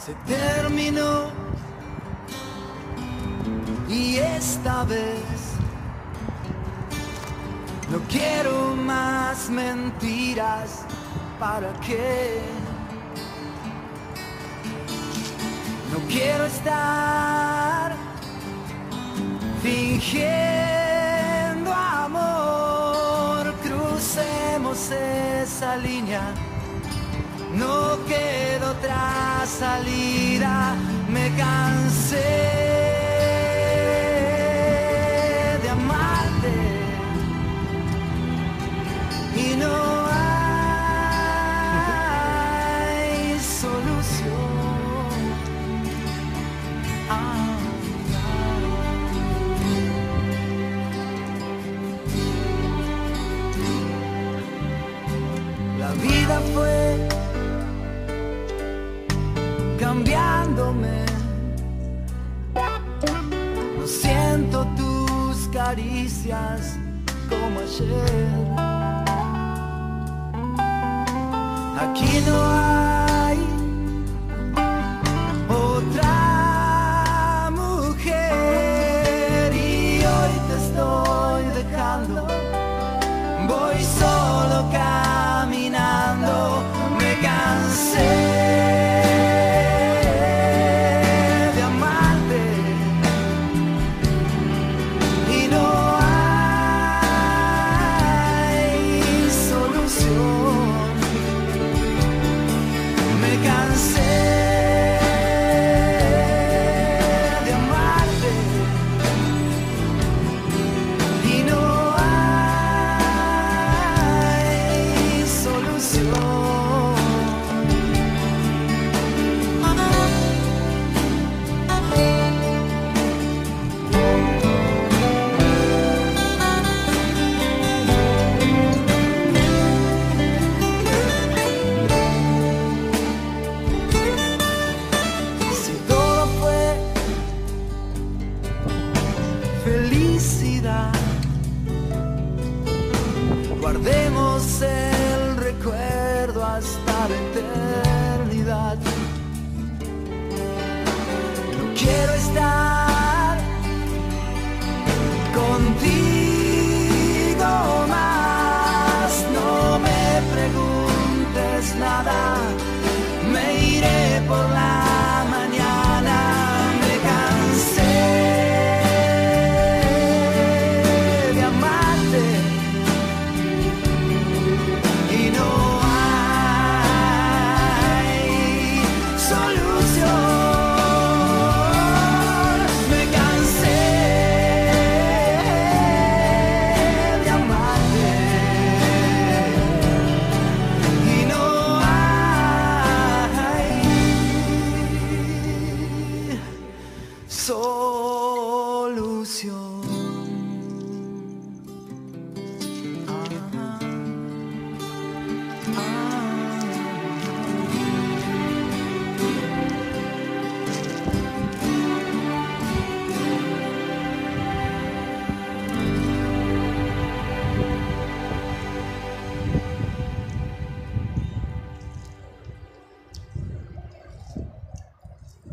Se terminó y esta vez no quiero más mentiras. ¿Para qué? No quiero estar fingiendo amor. Crucemos esa línea. No queda otra salida. Me cansé de amarte y no hay solución. La vida fue cambiándome. No siento tus caricias como ayer. Aquí no hay otra mujer y hoy te estoy dejando. Voy solo caminando. Me cansé de amarte y no hay solución. Me cansé de amarte y no hay solución. Si todo fue felicidad, guardemos el recuerdo hasta la eternidad. No quiero estar contigo más. No me preguntes nada. Me iré por la mañana. Me cansé de amarte y no hay solución. Me cansé de amarte y no hay solución.